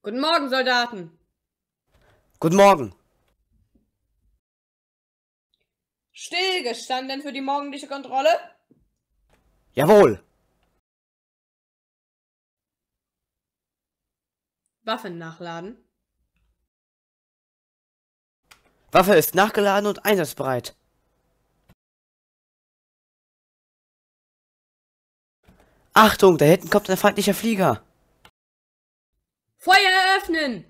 Guten Morgen, Soldaten. Guten Morgen. Stillgestanden für die morgendliche Kontrolle? Jawohl. Waffen nachladen. Waffe ist nachgeladen und einsatzbereit. Achtung, da hinten kommt ein feindlicher Flieger. Feuer eröffnen!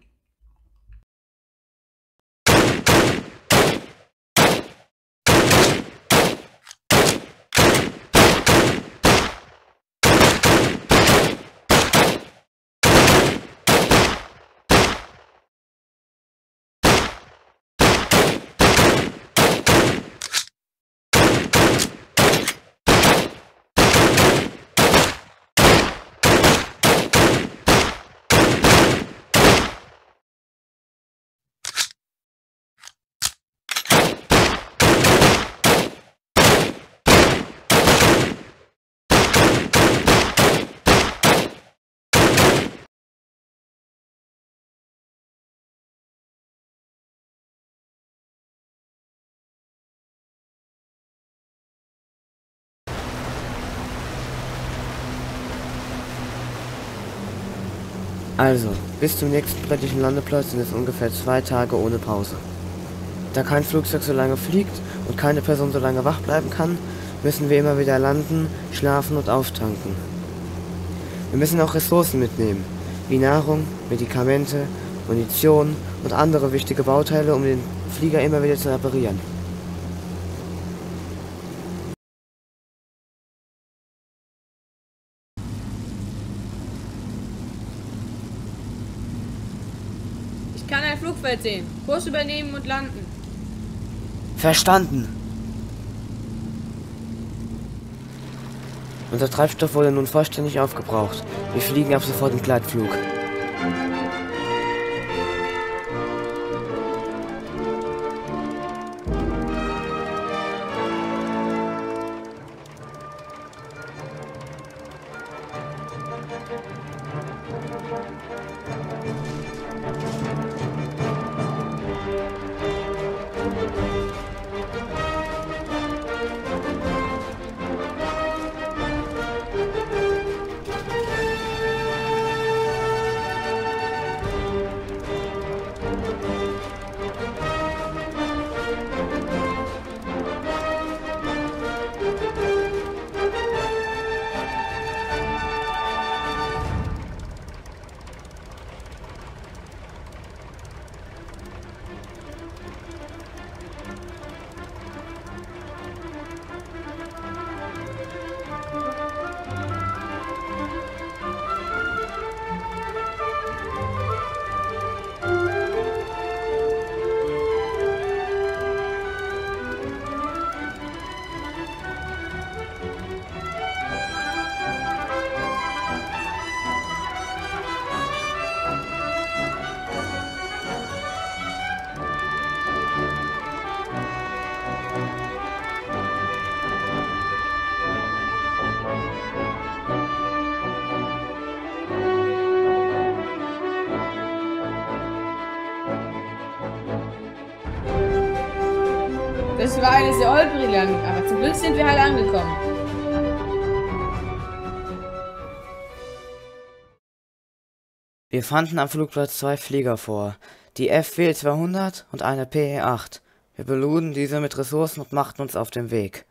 Also, bis zum nächsten britischen Landeplatz sind es ungefähr 2 Tage ohne Pause. Da kein Flugzeug so lange fliegt und keine Person so lange wach bleiben kann, müssen wir immer wieder landen, schlafen und auftanken. Wir müssen auch Ressourcen mitnehmen, wie Nahrung, Medikamente, Munition und andere wichtige Bauteile, um den Flieger immer wieder zu reparieren. Ich kann ein Flugfeld sehen. Kurs übernehmen und landen. Verstanden! Unser Treibstoff wurde nun vollständig aufgebraucht. Wir fliegen ab sofort im Gleitflug. Das war eine sehr holprige Landung, aber zum Glück sind wir halt angekommen. Wir fanden am Flugplatz 2 Flieger vor, die FW 200 und eine PE-8. Wir beluden diese mit Ressourcen und machten uns auf den Weg.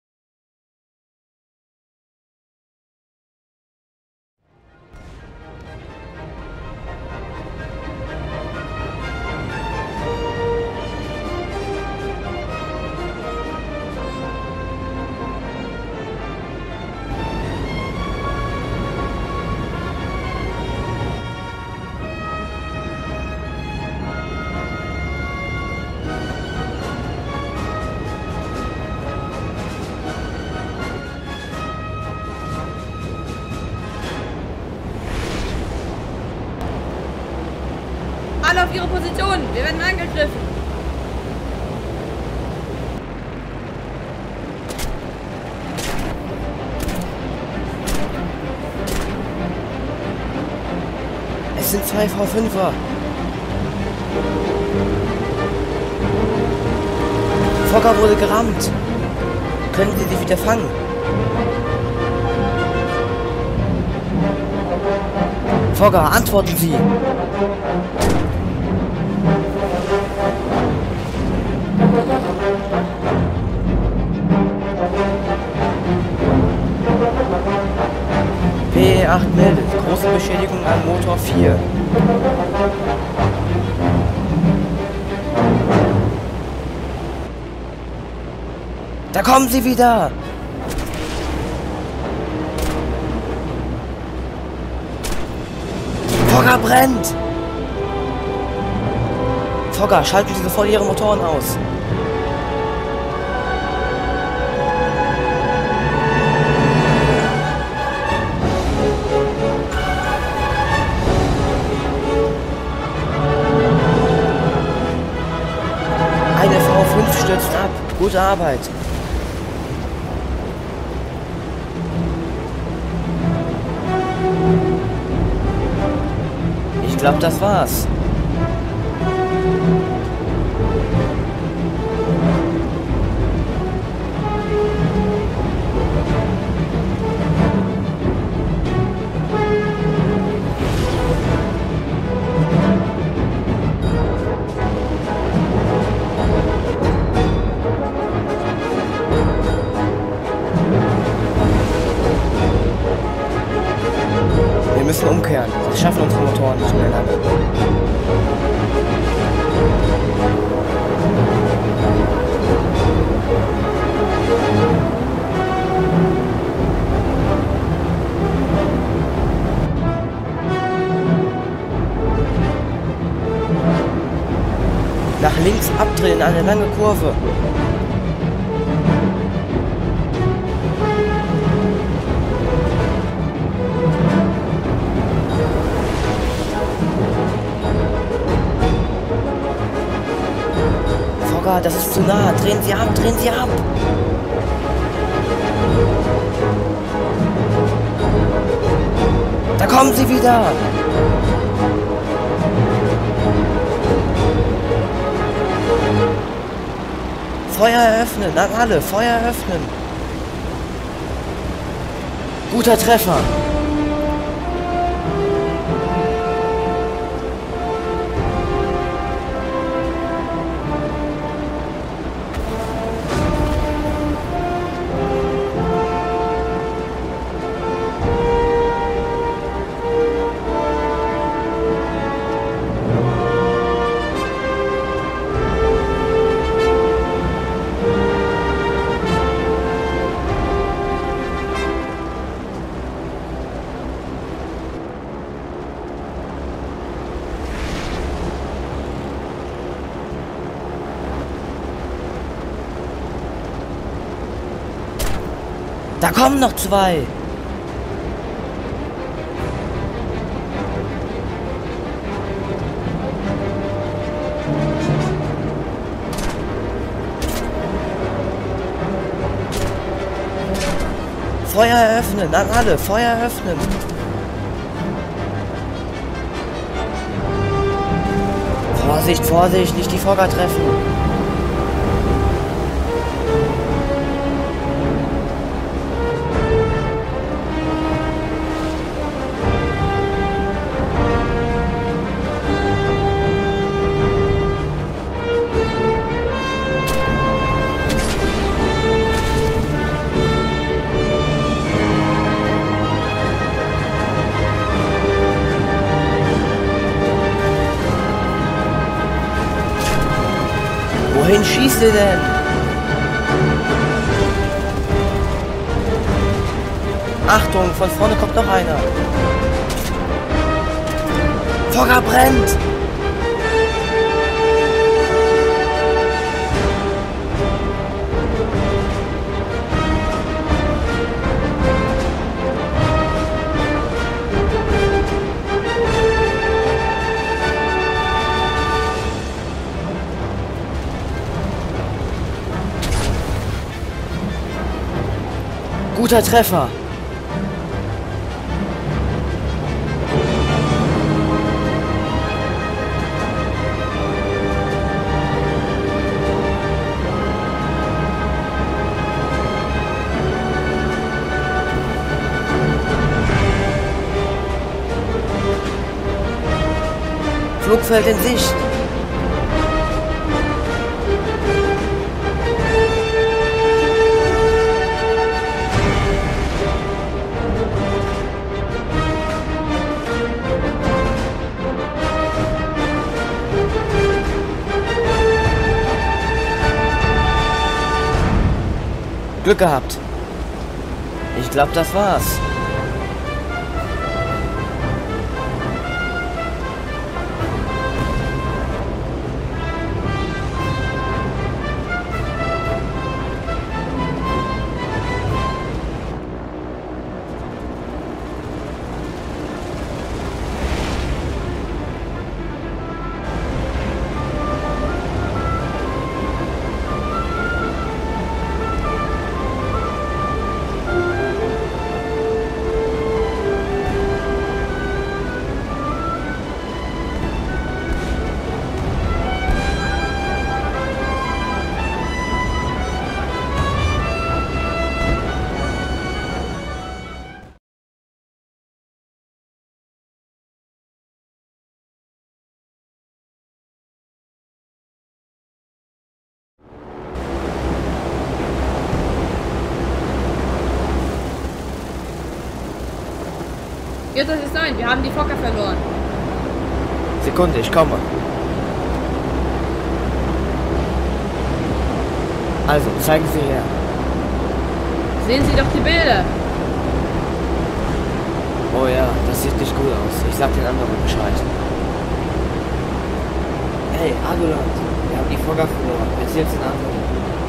Alle auf ihre Positionen. Wir werden angegriffen. Es sind 2 V5er. Fogger wurde gerammt. Können Sie sie wieder fangen? Fogger, antworten Sie! PE8 meldet. Große Beschädigung am Motor 4. Da kommen sie wieder! Fogger brennt! Fogger, schalten Sie sofort Ihre Motoren aus. Eine V5 stürzt ab. Gute Arbeit. Ich glaube, das war's. Wir müssen umkehren. Wir schaffen unsere Motoren nicht mehr lange. Nach links abdrehen, eine lange Kurve. Fogger, das ist zu nah. Drehen Sie ab, drehen Sie ab. Da kommen sie wieder. Feuer eröffnen, an alle, Feuer eröffnen. Guter Treffer. Da kommen noch 2. Feuer eröffnen, an alle, Feuer eröffnen. Vorsicht, Vorsicht, nicht die Fogger treffen. Wohin schießt ihr denn? Achtung, von vorne kommt noch einer. Fogger brennt! Guter Treffer. Flugfeld in Sicht. Glück gehabt. Ich glaube, das war's. Jetzt soll es sein, wir haben die Fokker verloren. Sekunde, ich komme. Also, zeigen Sie her. Sehen Sie doch die Bilder. Oh ja, das sieht nicht gut aus. Ich sag den anderen Bescheid. Hey, Aduland, wir haben die Fokker verloren. Erzähl's den anderen.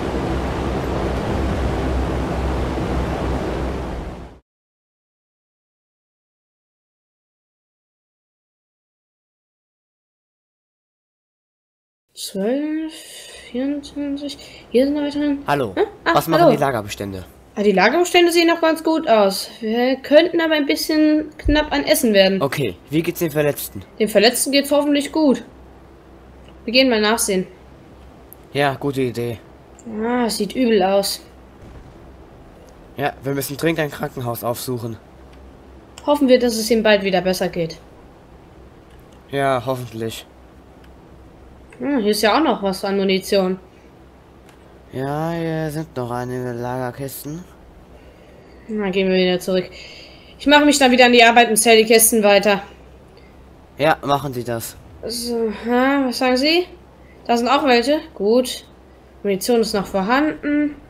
Zwölf, 24. Hier sind weiterhin. Hallo, Ah, was machen hallo. die Lagerbestände? Ah, die Lagerbestände sehen noch ganz gut aus. Wir könnten aber ein bisschen knapp an Essen werden. Okay, wie geht's den Verletzten? Dem Verletzten geht's hoffentlich gut. Wir gehen mal nachsehen. Ja, gute Idee. Ah, es sieht übel aus. Ja, wir müssen dringend ein Krankenhaus aufsuchen. Hoffen wir, dass es ihm bald wieder besser geht. Ja, hoffentlich. Hier ist ja auch noch was an Munition. Ja, hier sind noch einige Lagerkisten. Na, gehen wir wieder zurück. Ich mache mich dann wieder an die Arbeit und zähle die Kisten weiter. Ja, machen Sie das. So, was sagen Sie? Da sind auch welche. Gut. Munition ist noch vorhanden.